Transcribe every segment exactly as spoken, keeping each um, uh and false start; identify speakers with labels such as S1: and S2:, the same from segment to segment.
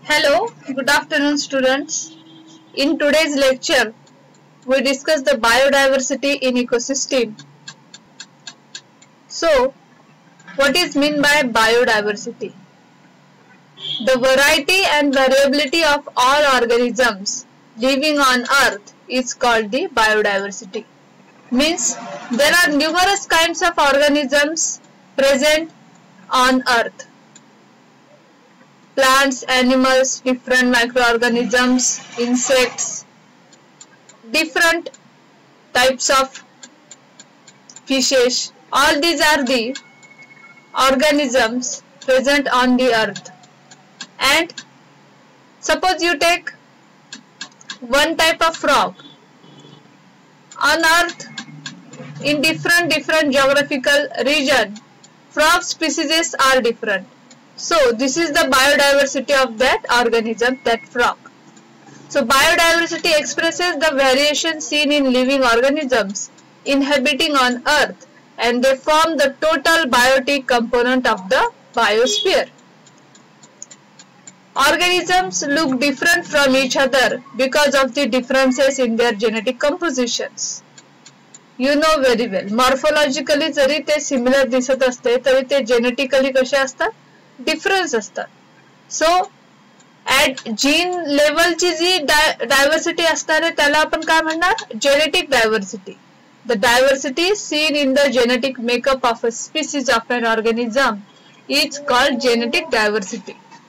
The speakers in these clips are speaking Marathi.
S1: Hello, good afternoon students. In today's lecture, we discuss the biodiversity in ecosystem. So, what is meant by biodiversity? The variety and variability of all organisms living on earth is called the biodiversity. Means there are numerous kinds of organisms present on earth. Plants, animals, different microorganisms, insects, different types of fishes. All these are the organisms present on the earth. And suppose you take one type of frog. On earth, in different different geographical region, frog species are different. So this is the biodiversity of that organism, that frog. So biodiversity expresses the variation seen in living organisms inhabiting on earth, and they form the total biotic component of the biosphere. Organisms look different from each other because of the differences in their genetic compositions. You know very well. Morphologically जरी ते similar दिसत असते तरी ते genetically कसे असतात? डिफरन्स असतात. सो ॲट जीन लेवलची जी डायव्हर्सिटी असणार आहे त्याला आपण काय म्हणणार? Genetic diversity. The diversity seen in the genetic makeup of a species of an organism is called genetic diversity.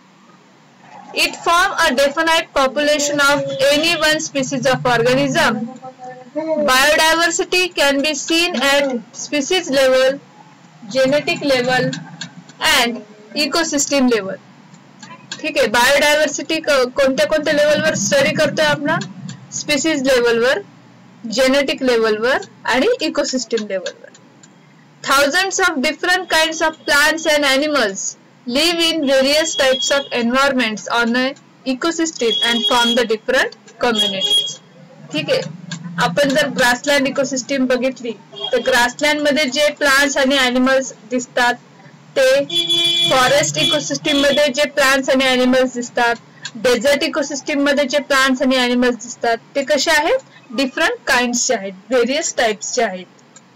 S1: It form a definite population of any one species of organism. Biodiversity can be seen at species level, genetic level and ecosystem level. ठीक आहे. बायोडायव्हर्सिटी कोणत्या कोणत्या लेवलवर स्टडी करतोय आपण? स्पीसीज लेवलवर, जेनेटिक लेवलवर आणि इकोसिस्टम लेवलवर. thousands of different kinds of plants and animals live in various types of environments on an ecosystem and form the different communities. ठीक आहे. आपण जर ग्रासलँड इकोसिस्टम बघितली तर ग्रासलँड मध्ये जे प्लांट्स आणि एनिमल्स दिसतात ते फॉरेस्ट इकोसिस्टम मध्ये जे प्लांट्स आणि एनिमल्स दिसतात, डेझर्ट इकोसिस्टम मध्ये जे प्लांट्स आणि एनिमल्स दिसतात ते कसे आहेत? डिफरंट काइंड्सचे आहेत, व्हेरियस टाइप्सचे आहेत.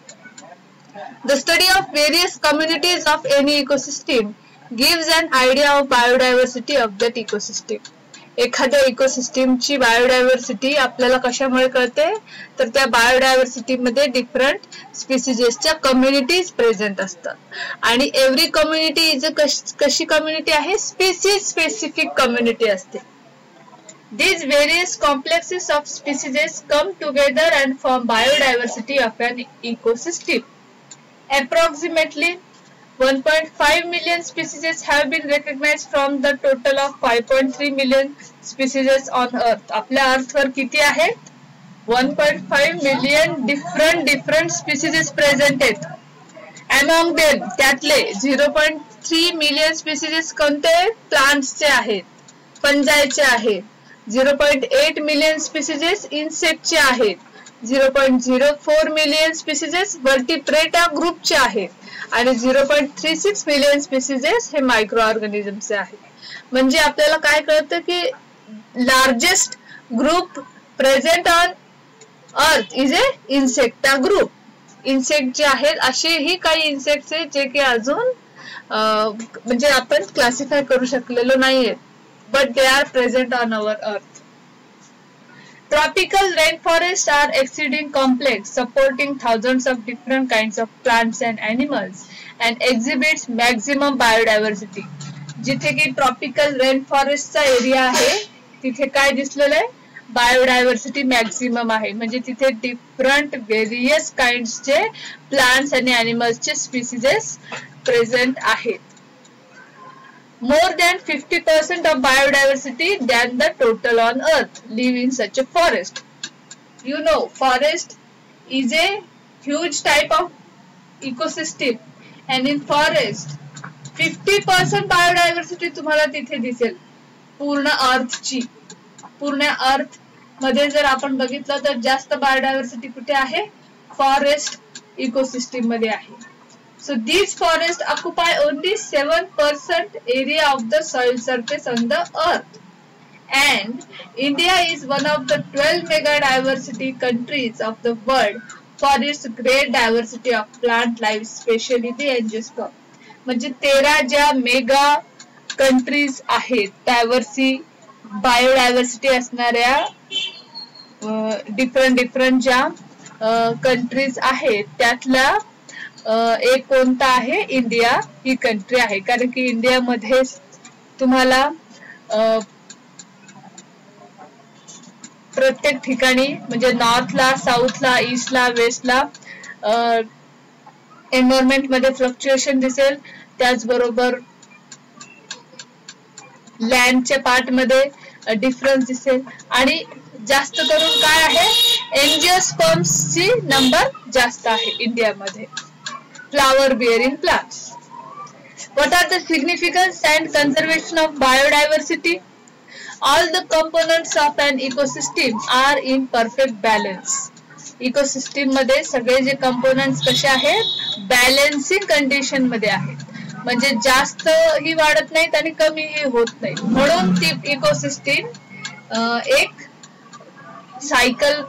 S1: The study of various communities of any ecosystem gives an idea of biodiversity of that ecosystem. एखाद्या इकोसिस्टमची बायोडायव्हर्सिटी आपल्याला कशामुळे कळते? तर त्या बायोडायव्हर्सिटी मध्ये डिफरंट स्पीसीजच्या कम्युनिटीज प्रेझेंट असतात. आणि एव्हरी कम्युनिटी इज अ कशी कम्युनिटी आहे? स्पीसीज स्पेसिफिक कम्युनिटी असते. These various complexes of species come together and form biodiversity of an ecosystem. Approximately one point five million species have been recognized from the total of five point three million species on earth. आपल्या अर्थवर किती आहेत? one point five million different different species present आहेत. Among them त्यातले zero point three million species कोणते? प्लांट्सचे आहेत, फंजाईचे आहेत. zero point eight million species insectचे आहेत. zero point zero four million species vertebrata ग्रुपचे आहेत आणि zero point three six million species हे मायक्रो ऑर्गॅनिझम्सचे आहेत. म्हणजे आपल्याला काय कळतं की largest group present on earth is a insecta group. Insect जे आहेत असेही काही इन्सेक्ट्स आहेत जे की अजून म्हणजे आपण क्लासिफाय करू शकलेलो नाहीये, but they are present on our earth. Tropical rainforests are exceeding complex, supporting thousands of different kinds of plants and animals and exhibits maximum biodiversity. जिथे की ट्रॉपिकल रेनफॉरेस्टचा एरिया आहे तिथे काय दिसलेलं आहे? बायोडायव्हर्सिटी मॅक्सिमम आहे. म्हणजे तिथे डिफरंट व्हेरियस काइंड्सचे प्लांट्स आणि एनिमल्सचे स्पीसीजेस प्रेझेंट आहेत. More than fifty percent of biodiversity than the total on earth live in such a forest. You know, forest is a huge type of ecosystem, and in forest fifty percent biodiversity तुम्हाला तिथे दिसेल. पूर्ण अर्थची, पूर्ण अर्थ मध्ये जर आपण बघितलं तर जास्त बायोडायव्हर्सिटी कुठे आहे? फॉरेस्ट इकोसिस्टम मध्ये आहे. So these forests occupy only seven percent area of the soil surface on the earth. and India is one of the twelve mega diversity countries of the world for its great diversity of plant life, especially the angiosperm. म्हणजे तेरा ज्या मेगा कंट्रीज आहेत डायव्हर्सी बायोडायव्हर्सिटी असणाऱ्या डिफरंट डिफरंट ज्या कंट्रीज आहेत त्यातला एक कोणता आहे इंडिया ही कंट्री आहे. कारण की इंडियामध्ये तुम्हाला प्रत्येक ठिकाणी म्हणजे नॉर्थला, साऊथला, ईस्टला, वेस्टला एन्व्हायरमेंट मध्ये फ्लक्च्युएशन दिसेल. त्याचबरोबर लँडच्या पार्ट मध्ये डिफरन्स दिसेल आणि जास्त करून काय आहे एंजिओस्पर्म्सची नंबर जास्त आहे इंडियामध्ये. Flower bearing plants. What are the significance and conservation of biodiversity? All the components of an ecosystem are in perfect balance. Ecosystem मध्ये सगळे जे कंपोनेंट्स कसे आहेत बॅलन्सिंग कंडिशन मध्ये आहेत. म्हणजे जास्त ही वाढत नाहीत आणि कमी ही होत नाही. म्हणून ती इकोसिस्टीम एक सायकल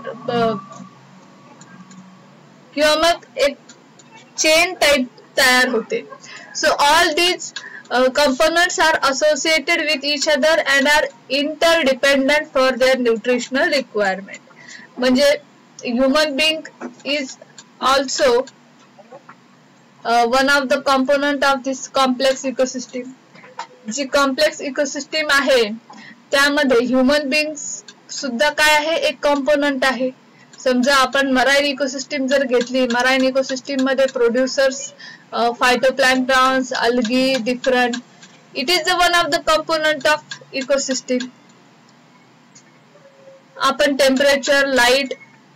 S1: किंवा मग एक चेन टाइप तयार होते. So all these uh, components are associated with each other and are interdependent for their nutritional requirement. म्हणजे human being is also uh, one of the component of this complex ecosystem. G complex ecosystem आहे त्यामध्ये human beings सुद्धा काय आहे एक component आहे. समजा आपण मराइन इकोसिस्टीम जर घेतली, मराइन इकोसिस्टीम मध्ये producers phytoplanktons, algae, different. It is the one of the component of ecosystem. आपण temperature, light,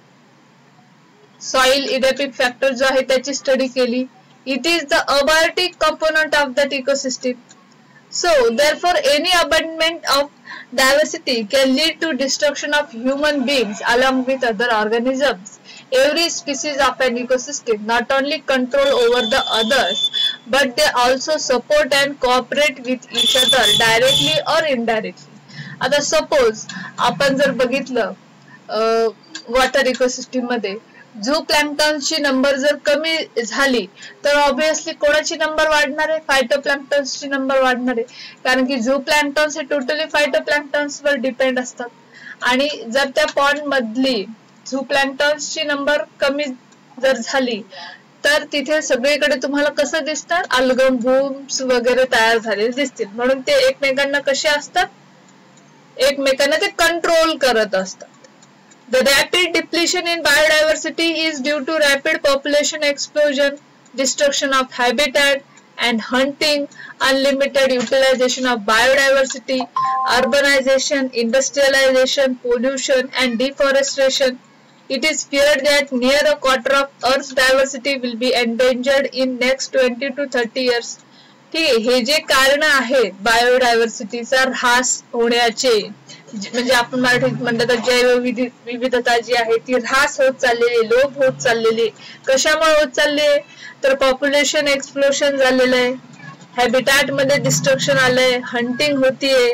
S1: soil adaptive factor जो आहे त्याची स्टडी केली. It is the abiotic component of that ecosystem. So therefore any abandonment of diversity can lead to destruction of human beings along with other organisms. Every species of an ecosystem not only control over the others but they also support and cooperate with each other directly or indirectly. आता suppose आपण जर बघितलं वॉटर इकोसिस्टीम मध्ये झू प्लॅंक्टन्सची नंबर जर कमी झाली तर ऑब्विसली कोणाची नंबर वाढणार आहे फायटोप्लॅंक्टन्सची नंबर वाढणार आहे. कारण की झू प्लॅंक्टन्स हे टोटली फायटोप्लॅंक्टन्स वर डिपेंड असतात आणि जर त्या पॉन्ड मधली झू प्लॅंक्टन्सची नंबर कमी जर झाली तर तिथे सगळीकडे तुम्हाला कसं दिसणार अल्गम बूम्स वगैरे तयार झालेले दिसतील. म्हणून ते एकमेकांना कसे असतात एकमेकांना ते कंट्रोल करत असतात. The rapid depletion in biodiversity is due to rapid population explosion, destruction of habitat and hunting, unlimited utilization of biodiversity, urbanization, industrialization, pollution and deforestation. It is feared that near a quarter of Earth's diversity will be endangered in next twenty to thirty years. ठीक आहे. हे जे कारण आहेत बायोडायव्हर्सिटीचा ऱ्हास होण्याचे म्हणजे आपण मराठीत म्हणतो तर जैव विविधता जी आहे ती ऱ्हास होत चाललेली, लोप होत चाललेली. कशामुळे होत चालले तर पॉप्युलेशन एक्सप्लोशन झालेलं आहे, हॅबिटॅट मध्ये डिस्ट्रक्शन आलंय, हंटिंग होतीये,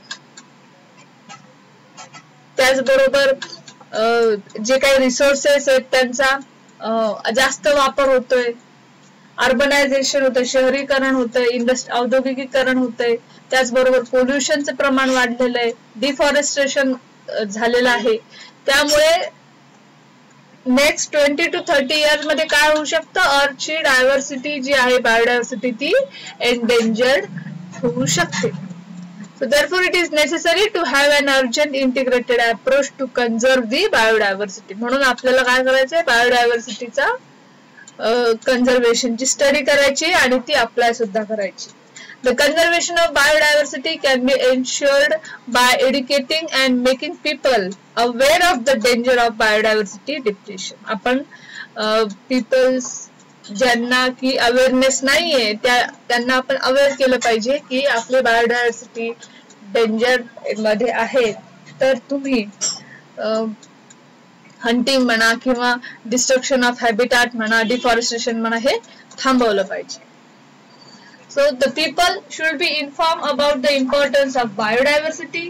S1: त्याचबरोबर जे काही रिसोर्सेस आहेत त्यांचा जास्त वापर होतोय, अर्बनायझेशन होतं, शहरीकरण होतंय, इंडस्ट्री औद्योगिकीकरण होतंय, त्याचबरोबर पोल्युशनचं प्रमाण वाढलेलं आहे, डिफॉरेस्ट्रेशन झालेलं आहे. त्यामुळे next twenty to thirty years मध्ये काय होऊ शकतं अर्थची डायव्हर्सिटी जी आहे बायोडायव्हर्सिटी ती एंडेंजर्ड होऊ शकते. So therefore it is necessary to have an urgent integrated approach to conserve the biodiversity. म्हणून आपल्याला काय करायचंय बायोडायव्हर्सिटीचा कंझर्वेशनची स्टडी करायची आणि ती अप्लाय सुद्धा करायची. The conservation of biodiversity can be ensured by educating and making people aware of the danger of biodiversity depletion. आपण पीपल्स ज्यांना की अवेअरनेस नाहीये त्या त्यांना आपण अवेअर केलं पाहिजे की आपले बायोडायव्हर्सिटी डेंजर मध्ये आहे तर तुम्ही हंटिंग म्हणा किंवा डिस्ट्रक्शन ऑफ हॅबिटॅट म्हणा डिफॉरेस्टेशन म्हणा हे थांबवलं पाहिजे. So the people should be informed about the importance of biodiversity.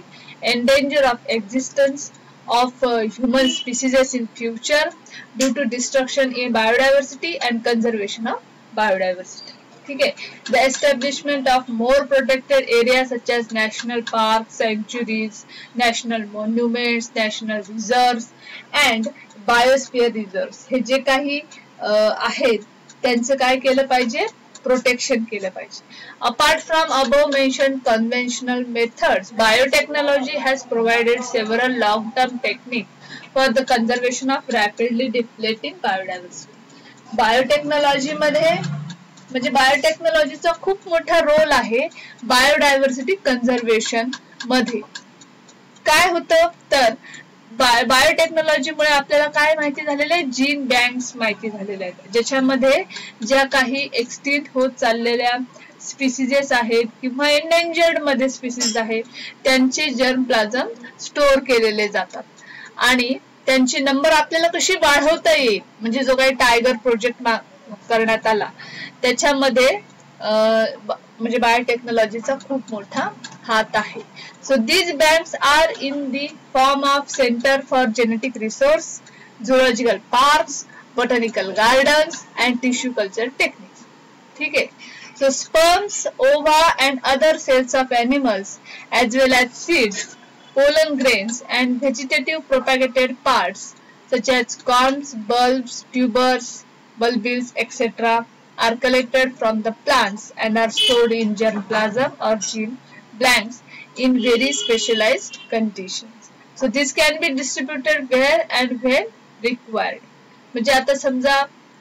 S1: endanger of existence of uh, human species in future due to destruction in biodiversity and conservation of biodiversity. ठीक है. The establishment of more protected areas such as national parks, sanctuaries, national monuments, national reserves and biosphere reserves हे जे काही आहेत त्यांचं काय केलं पाहिजे, प्रोटेक्शन केलं पाहिजे. Apart from above mentioned conventional methods, biotechnology has provided several long-term techniques for the conservation of rapidly depleting biodiversity. Biotechnology मध्ये म्हणजे बायोटेक्नॉलॉजीचा खूप मोठा रोल आहे बायोडायव्हर्सिटी कन्झर्वेशन मध्ये. काय होतं तर बायोटेक्नॉलॉजीमुळे आपल्याला काय माहिती झालेलं आहे, जीन बँक्स माहिती झालेल्या आहेत ज्याच्यामध्ये ज्या काही एक्सटिंक्ट होत चाललेल्या स्पीसीजेस आहेत किंवा एंडेंजर्ड मध्ये स्पीसीज आहेत त्यांचे जर्म प्लाझम स्टोअर केलेले जातात आणि त्यांची नंबर आपल्याला कशी वाढवता येईल म्हणजे जो काही टायगर प्रोजेक्ट करण्यात आला त्याच्यामध्ये म्हणजे बायोटेक्नॉलॉजीचा खूप मोठा हात आहे. So these banks are in the form of centre for genetic resource, zoological parks, botanical gardens and tissue culture techniques. ठीक आहे. So sperms, ova and other cells of animals as well as seeds, pollen grains and vegetative propagated parts such as corms, bulbs, tubers, bulbils, et cetera are collected from the plants and are stored in germplasm or gene blanks in very specialized conditions. So this can be distributed where and when required. म्हणजे आता समजा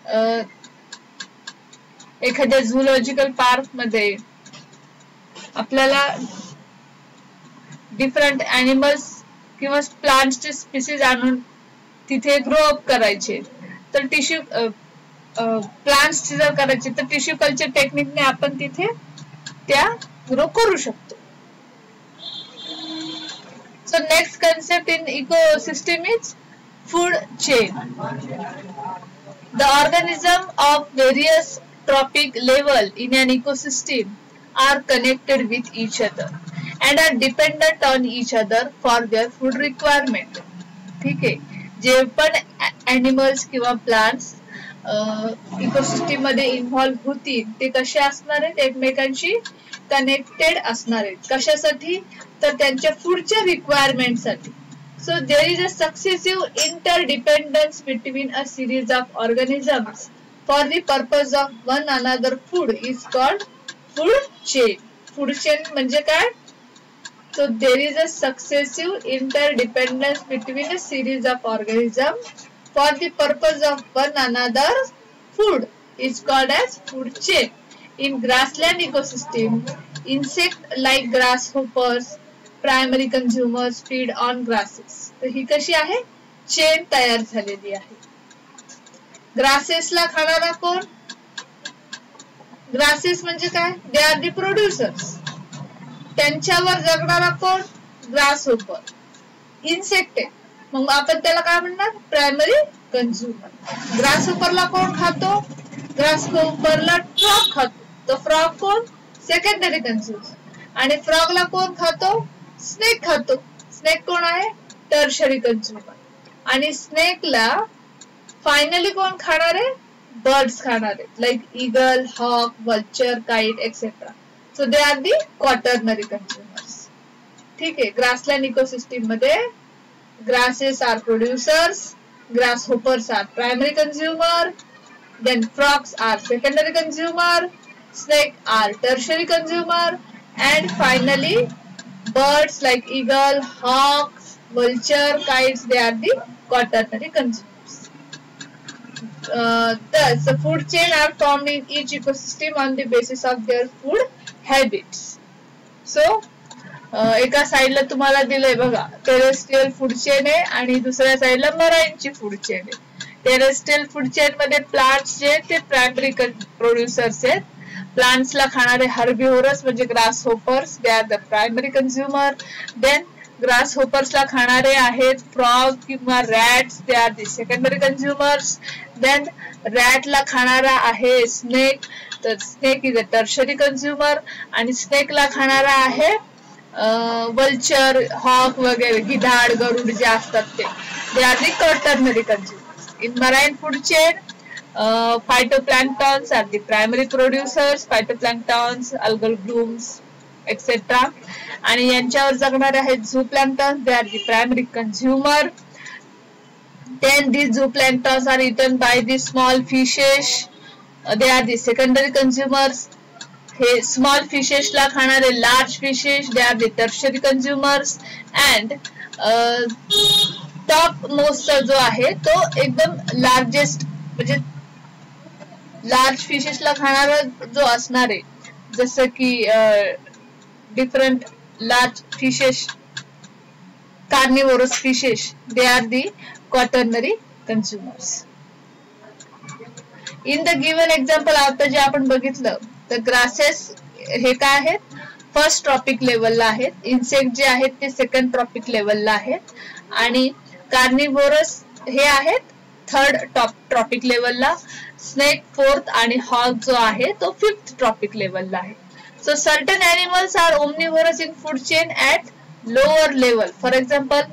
S1: एखाद्या झूलॉजिकल पार्क मध्ये आपल्याला डिफरंट एनिमल्स किंवा प्लांट्सचे स्पीसीज आणून तिथे ग्रो अप करायचे तर टिश्यू प्लांट्स जर करायचे तर टिश्यू कल्चर टेक्निकने आपण तिथे त्या ग्रो करू शकतो. So next concept in ecosystem is food chain. The organism of various tropic level in an ecosystem are connected with each other and are dependent on each other for their food requirement. ठीक आहे. जे पण एनिमल्स किंवा प्लांट्स इकोसिस्टम मध्ये इन्व्हॉल्व होतील ते कसे असणार आहेत, एकमेकांशी कनेक्टेड असणार आहेत. कशासाठी तर त्यांच्या फूडच्या रिक्वायरमेंटसाठी. So there is a successive interdependence between a series of organisms for the purpose of one another food is called food chain. Food chain म्हणजे काय, so there is a successive interdependence between a series of organisms for the purpose of one another food is called as food chain. In grassland ecosystem, insect like grasshoppers primary consumers feed on grasses. तर ही कशी आहे, चेन तयार झालेली आहे. ग्रासेसला खाणारा कोण, ग्रासेस म्हणजे काय, दे आर दी प्रोड्युसर्स. त्यांच्यावर जगणारा कोण, ग्रासहोपर. इन्सेक्ट आहे मग आपण त्याला काय म्हणणार, प्रायमरी कंझ्युमर. ग्रासहोपरला कोण खातो, ग्रासहोपरला फ्रॉग खातो. तो फ्रॉग कोण, सेकंडरी कंझ्युमर. आणि फ्रॉगला कोण खातो, स्नेक खातो. स्नेक कोण आहे, टर्शरी कंझ्युमर. आणि स्नेकला फायनली कोण खाणार आहे, बर्ड्स खाणार आहेत, like eagle, hawk, vulture, kite etcetera. So they are the quaternary consumers. ठीक आहे. ग्रासलँड इकोसिस्टम मध्ये grasses are producers, grasshoppers are primary consumer, then frogs are secondary consumer, snake are tertiary consumer, and finally birds like eagle, hawks, vulture, kites, they are the quaternary consumers. Uh, thus, the food chain are formed in each ecosystem on the basis of their food habits. So, uh, एका साइडला तुम्हाला दिलंय बघा, टेरेस्ट्रियल फूड चेन आहे आणि दुसऱ्या साइडला मराईनची फूड चेन आहे. टेरेस्ट्रियल फूड चेन मध्ये प्लांट्स जे ते प्रायमरी प्रोड्युसर्स आहेत. प्लांट्सला खाणारे हर्बिव्होरस म्हणजे grasshoppers, they are the primary consumer. Then ग्रासहोपर्सला खाणारे आहेत फ्रॉग किंवा rats, they are the secondary consumers. Then रॅटला खाणारा आहे स्नेक, तर snake is a tertiary consumer. आणि स्नेकला खाणारा आहे वल्चर, हॉक वगैरे, गिधाड, गरुड जे असतात ते, they are the quaternary consumers. In marine food chain, uh, phytoplanktons are the primary producers, phytoplanktons, algal blooms, et cetera. आणि यांच्यावर जगणारे आहेत zooplankton, they are the primary consumer. Then these zooplanktons are eaten by the small fishes, uh, they are the secondary consumers. हे small fishes ला खाणारे large fishes, they are the tertiary consumers. And uh, top most जो आहे तो एकदम largest म्हणजे large fishes ला खाणारा जो असणार आहे, जसं की different large fishes, carnivorous fishes, they are the quaternary consumers. In the given example आता जे आपण बघितलं, the grasses हे काय आहेत, फर्स्ट ट्रॉपिक लेवलला आहेत, इन्सेक्ट जे आहेत ते सेकंड ट्रॉपिक लेवलला आहेत, आणि कार्निव्होरस हे आहेत थर्ड टॉप ट्रॉपिक लेवलला, स्नेक फोर्थ आणि हॉग जो आहे तो फिफ्थ ट्रॉपिक लेवलला आहे. So certain animals are omnivorous in food chain at lower level. For example,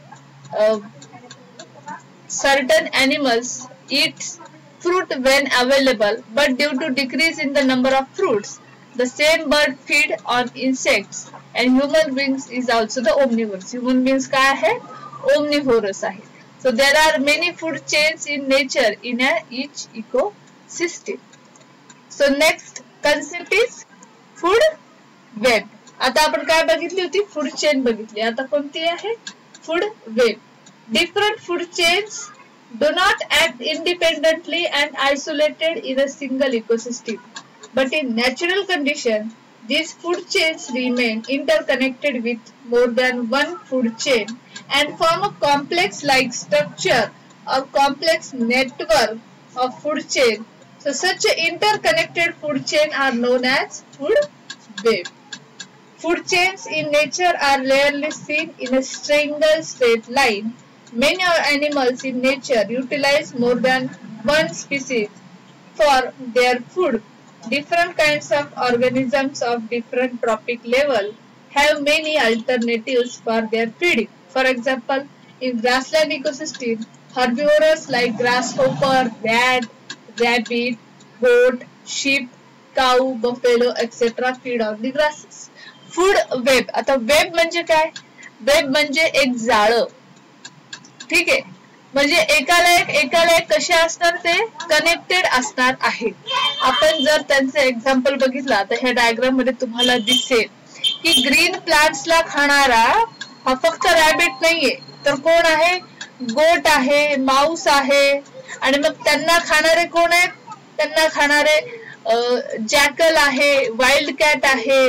S1: certain animals eat fruit when available, but due to decrease in the number of fruits, the same bird feed on insects, and human beings is also the omnivorous. Human beings काय आहे, omnivorous आहे. So there are many food chains in nature in a each ecosystem. So next concept is food web. आता आपण काय बघितली होती, फूड चेन बघितली. आता कोणती आहे, food web. Different food chains do not act independently and isolated in a single ecosystem, but in natural condition, these food chains remain interconnected with more than one food chain and form a complex-like structure or complex network of food chain. So such interconnected food chain are known as food web. Food chains in nature are rarely seen in a single straight line. Many animals in nature utilize more than one species for their food. Different kinds of organisms of different trophic level have many alternatives for their feeding. For example, in grassland ecosystem, herbivores like grasshopper, rat, rabbit, goat, sheep, cow, buffalo, et cetera feed on the grasses. Food web. आता वेब म्हणजे काय? वेब म्हणजे एक जाळं. ठीक आहे, म्हणजे एकाला एक एकाला एक कसे असणार, ते कनेक्टेड असणार आहे. आपण जर त्यांचे एक्झाम्पल बघितला तर ह्या डायग्राम मध्ये तुम्हाला दिसेल की ग्रीन प्लांट्सला खाणारा हा फक्त रॅबिट नाहीये, तर कोण आहे, गोट आहे, माऊस आहे, आणि मग त्यांना खाणारे कोण आहेत, त्यांना खाणारे जॅकल आहे, वाईल्ड कॅट आहे,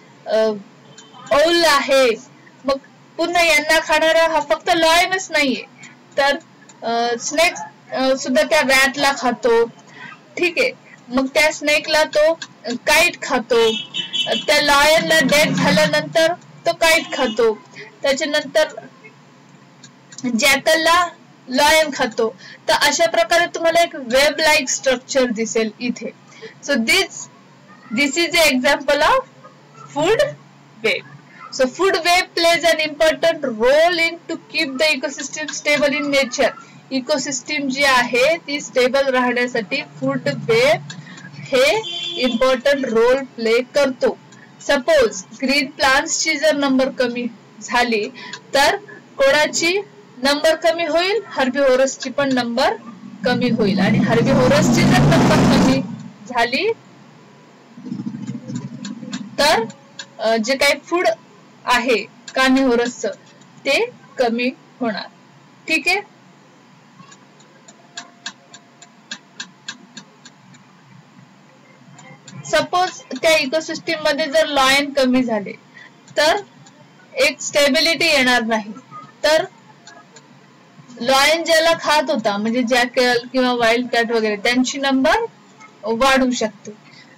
S1: औल आहे. मग पुन्हा यांना खाणारा हा फक्त लॉयनच नाहीये, तर स्नेक सुद्धा त्या रॅटला खातो. ठीक आहे, मग त्या स्नेकला तो काईट खातो, त्या लॉयनला डेथ झाल्यानंतर तो काईट खातो, त्याच्यानंतर जॅकलला लॉयन खातो. तर अशा प्रकारे तुम्हाला एक वेब लाईक स्ट्रक्चर दिसेल इथे. So this this is a example of food web. So food web plays an important role in to keep the ecosystem stable in nature. Ecosystem जी आहे ती स्टेबल राहण्यासाठी फूड वेब हे इम्पॉर्टंट रोल प्ले करतो. सपोज ग्रीन प्लांट्स ची जर नंबर कमी झाली तर कोणाची नंबर कमी होईल, हर्बिव्होरस ची पण नंबर कमी होईल. आणि हर्बिव्होरस ची जर नंबर कमी झाली तर जे काही फूड आहे कार्निव्होरसचं ते कमी होणार. ठीक आहे, सपोज त्या इकोसिस्टीम मध्ये जर लॉयन कमी झाले तर एक स्टेबिलिटी येणार नाही, तर लॉयन ज्याला खात होता म्हणजे जॅकल किंवा वाईल्ड कॅट वगैरे त्यांची नंबर वाढू शकते.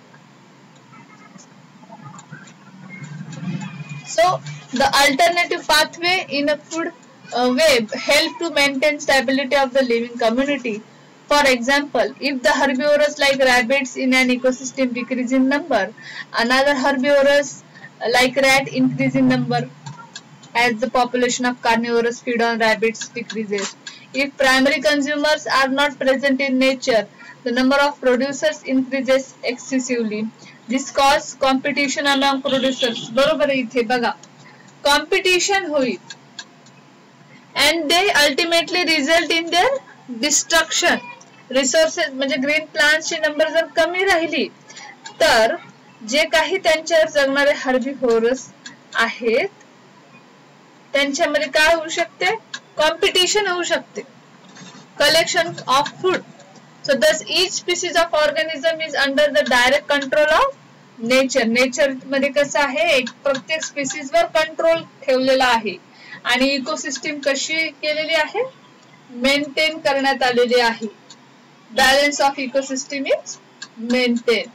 S1: So the alternative pathway in a food uh, web help to maintain stability of the living community. For example, if the herbivorous like rabbits in an ecosystem decrease in number, another herbivorous like rat increase in number as the population of carnivorous feed on rabbits decreases. If primary consumers are not present in nature, the number of producers increases excessively. This causes competition among producers. बरोबर आहे इथे बघा, competition होईल and they ultimately result in their destruction. Resources म्हणजे ग्रीन प्लांट्सची नंबर जर कमी राहिली तर जे काही त्यांच्यावर जगणारे हर्बिव्होरस आहेत त्यांच्यामध्ये काय होऊ शकते, कॉम्पिटिशन होऊ शकते. Collection of food. So thus each species of organism is under the direct control of nature. Nature मध्ये कसं आहे, एक प्रत्येक स्पीसीज वर कंट्रोल ठेवलेला आहे आणि इकोसिस्टीम कशी केलेली आहे, मेंटेन करण्यात आलेली आहे. Balance of ecosystem is maintain.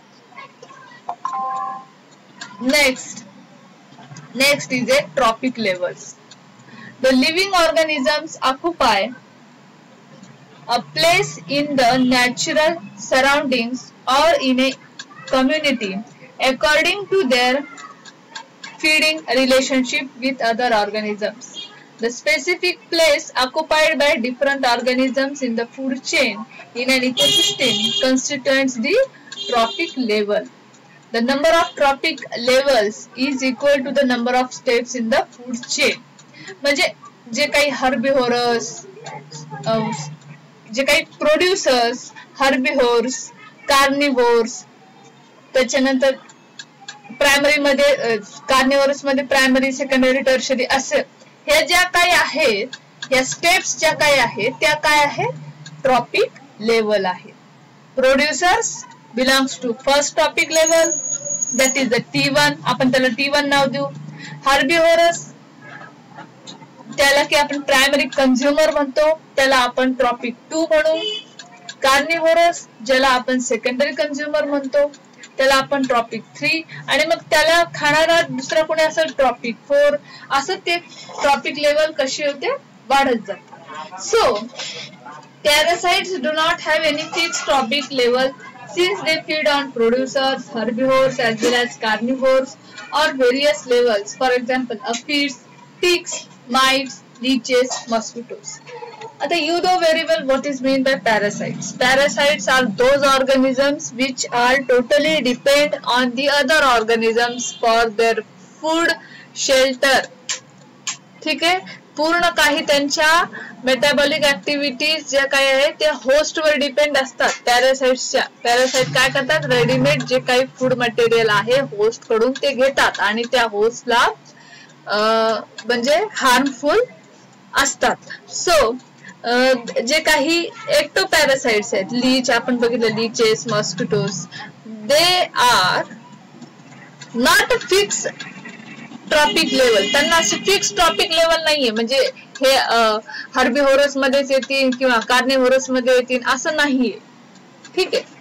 S1: Next next is a tropic levels. The living organisms occupy a place in the natural surroundings or in a community according to their feeding relationship with other organisms. The specific place occupied by different organisms in the food chain in an ecosystem constitutes the trophic level. The number of trophic levels is equal to the number of steps in the food chain. म्हणजे जे काही हर्बिव्होरस, जे काही प्रोड्युसर्स, हर्बिव्होर्स, कार्निव्होर्स, त्याच्यानंतर प्रायमरी मध्ये कार्निव्होरस मध्ये प्रायमरी, सेकंडरी, टर्शरी असं हे ज्या काही आहेत, या स्टेप्स ज्या काही आहेत त्या काय आहेत, ट्रॉपिक लेवल आहे. Producers belongs to first tropic level, that is the T one. आपण त्याला टी वन नाव देऊ. हर्बिव्होरस त्याला की आपण प्रायमरी कंझ्युमर म्हणतो, त्याला आपण ट्रॉपिक टू म्हणू. कार्निव्होरस ज्याला आपण सेकंडरी कंझ्युमर म्हणतो त्याला आपण ट्रॉपिक थ्री, आणि मग त्याला खाणारा दुसरा कोणी असेल ट्रॉपिक फोर. असं ते ट्रॉपिक लेवल कशी होते, वाढत जाते. So parasites do not have any fixed tropic level since they feed on producers, herbivores as well as carnivores or various levels. For example, aphids, ticks, mites, leeches, mosquitoes. आता you know very well what is meant by parasites. Parasites are those organisms which are totally depend on the other organisms for their food, shelter. ठीक आहे, पूर्ण काही त्यांच्या मेटाबॉलिक ऍक्टिव्हिटीज ज्या काही आहेत त्या होस्ट वर डिपेंड असतात. पॅरासाइट्सच्या पॅरासाइट काय करतात, रेडीमेड जे काही फूड मटेरियल आहे होस्ट कडून ते घेतात आणि त्या होस्टला म्हणजे हार्मफुल असतात. सो जे काही एक्टोपॅरासाइट्स आहेत, लीच आपण बघितलं, leeches, mosquitoes, they are not fix tropic level. त्यांना अशी फिक्स ट्रॉपिक लेवल नाहीये, म्हणजे हे हर्बिव्होरस मध्येच येतील किंवा कार्निव्होरस मध्ये येतील असं नाहीये. ठीक आहे.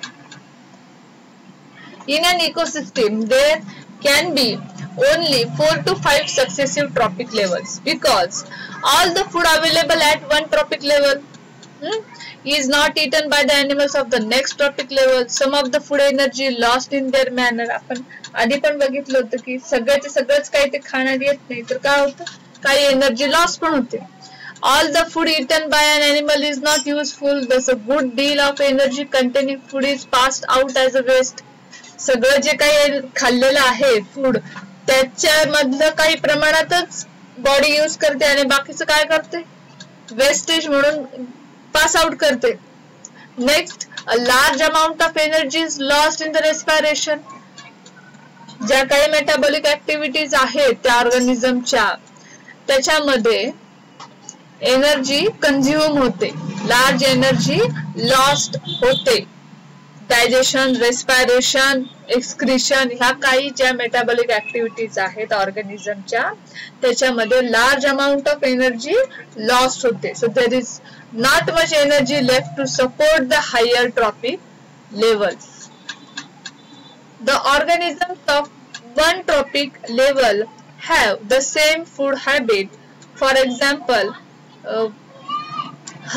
S1: In an ecosystem there can be only four to five successive tropic levels because all the food available at one tropic level hmm, is not eaten by the animals of the next tropic level. Some of the food energy lost in their manner. आपण आधी पण बघितलं होतं की सगळ्याचे सगळंच काही ते खाण्यात येत नाही तर काय होतं, काही एनर्जी लॉस पण होते. All the food eaten by an animal is not useful. Thus a good deal of energy containing food is passed out as a waste. सगळं जे काही खाल्लेलं आहे फूड त्याच्यामधलं काही प्रमाणातच बॉडी यूज करते आणि बाकीचं काय करते, वेस्टेज म्हणून पास आउट करते. Next, a large amount of energy is lost in the respiration. ज्या काही मेटाबॉलिक ऍक्टिव्हिटीज आहेत त्या ऑर्गॅनिझमच्या त्याच्यामध्ये एनर्जी कंझ्युम होते, लार्ज एनर्जी लॉस्ट होते. डायजेशन, रेस्पिरेशन, एक्सक्रिशन ह्या काही ज्या मेटाबॉलिक ऍक्टिव्हिटीज आहेत ऑर्गॅनिझमच्या त्याच्यामध्ये large amount of energy lost होते. So there is not much energy left to support the higher tropic levels. The organisms of one tropic level have the same food habit. For example,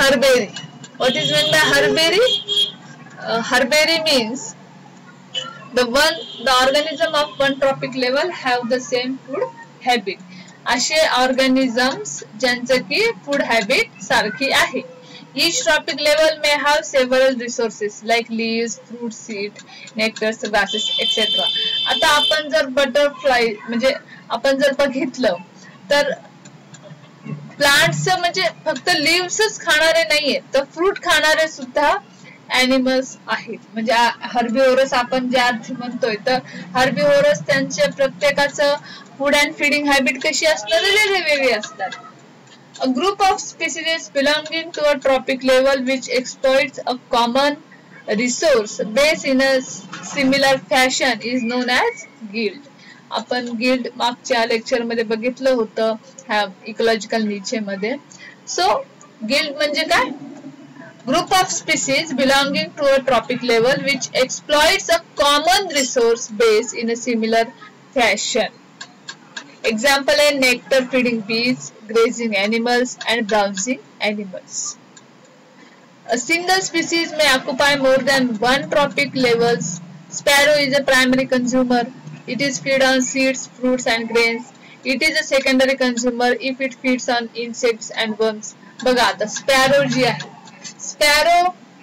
S1: हर्बेरी. What is meant by herbery? Uh, herbery means The one, the organism of one tropic level have the same food habit. असे organisms ज्यांचं की food habit सारखी आहे. Each tropic level may have several resources like leaves, fruit, seed, nectar, grasses, et cetera. आता आपण जर butterfly म्हणजे आपण जर बघितलं तर प्लांट्स म्हणजे फक्त लीव्सच खाणारे नाहीये, तर फ्रूट खाणारे सुद्धा एनिमल्स आहेत. म्हणजे हर्बिव्होरस आपण जे अर्थ म्हणतोय, तर हर्बिव्होरस त्यांचे प्रत्येकाचं फूड अँड फीडिंग हॅबिट कशी असणार, वेगवेगळी असतात. A group of species belonging to a tropic level which exploits a common resource base in a similar fashion is known as guild. आपण गिल्ड मागच्या लेक्चर मध्ये बघितलं होतं ह्या इकोलॉजिकल नीचे मध्ये. सो गिल्ड म्हणजे काय? Group of species belonging to a tropic level which exploits a common resource base in a similar fashion. Example आहे nectar feeding bees, grazing animals and browsing animals. A single species may occupy more than one tropic levels. Sparrow is a primary consumer. It is feed on seeds, fruits and grains. It is a secondary consumer if it feeds on insects and worms. बघा आता स्पॅरो जी आहे, स्पॅरो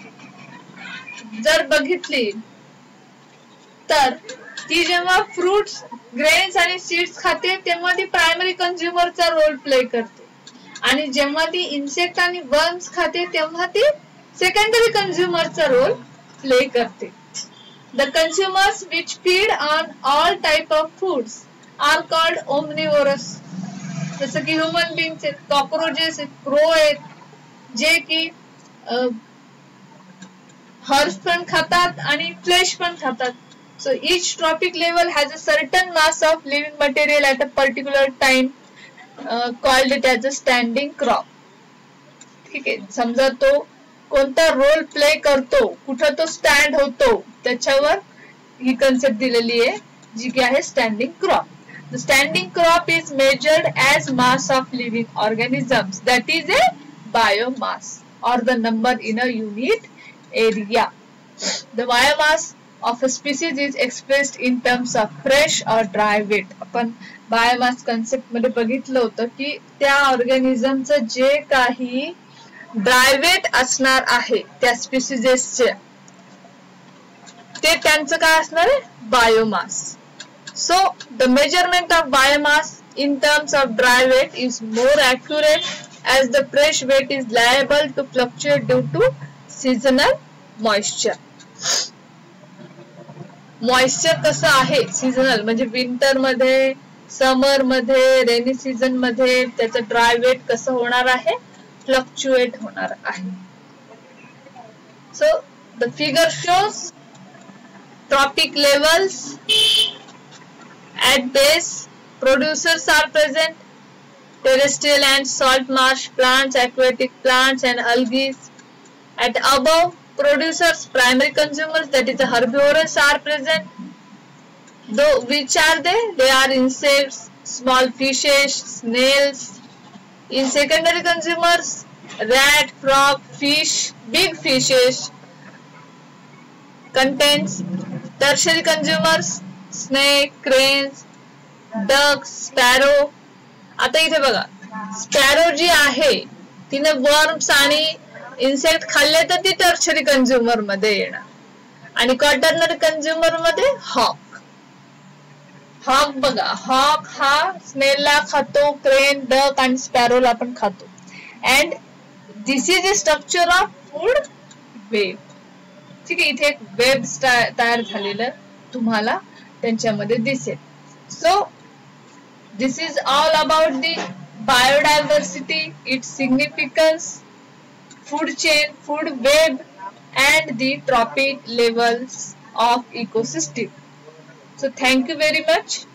S1: जर बघितली तर ती जेव्हा फ्रुट्स, ग्रेन्स आणि सीड्स खाते तेव्हा ती प्रायमरी कंझ्युमरचा रोल प्ले करते, आणि जेव्हा ती इन्सेक्ट आणि वर्म्स खाते तेव्हा ती सेकंडरी कंझ्युमरचा रोल प्ले करते. The consumers which feed on all type of foods are called omnivorous. जसं की ह्युमन बीइंग्स आहेत, कॉकरोचेस आहेत, क्रो आहेत, जे की हर्ब्स पण खातात आणि फ्लेश पण खातात. So each tropic level has a certain mass of living material at a particular time, uh, called it as a standing crop. ठीक आहे, समजा तो कोणता रोल प्ले करतो, कुठं तो स्टँड होतो, त्याच्यावर ही कन्सेप्ट दिलेली आहे जी की आहे standing crop. The standing crop is measured as mass of living organisms, that is a biomass or the number in a unit area. The biomass of a species is expressed in terms of fresh or dry weight. आपण बायोमास कन्सेप्ट मध्ये बघितलं होतं की त्या ऑर्गॅनिझमचं जे काही ड्राय वेट असणार आहे त्या स्पीसीजेसचे, ते त्यांचं काय असणार आहे, biomass. So the measurement of biomass in terms of dry weight is more accurate as the fresh weight is liable to fluctuate due to seasonal moisture. Moisture कसं आहे सीझनल, म्हणजे विंटर मध्ये, समर मध्ये, रेनी सीझन मध्ये त्याचं ड्राय वेट कसं होणार आहे, फ्लक्च्युएट होणार आहे. So the figure shows tropic levels. At base, producers are present, terrestrial and salt marsh plants, aquatic plants and algae. At above, producers, primary consumers, that is the herbivorous, are present. Though which are they? They are insects, small fishes, snails. In secondary consumers, rat, frog, fish, big fishes. Contains tertiary consumers, snake, cranes, ducks, sparrow. आता इथे बघा, स्पॅरो जी आहे तिने वर्म्स आणि इन्सेक्ट खाल्ले तर ती टर्शरी कंझ्युमर मध्ये येणार, आणि क्वाटर्नरी कंझ्युमर मध्ये हॉक. हॉक बघा, हॉक हा स्नेलला खातो, क्रेन, डक आणि स्पॅरोला पण खातो. And this is a structure of food web. ठीक आहे, इथे एक वेब तयार झालेलं तुम्हाला त्यांच्यामध्ये दिसेल. So this is all about the biodiversity, its significance, food chain, food web and the tropic levels of ecosystem. So thank you very much.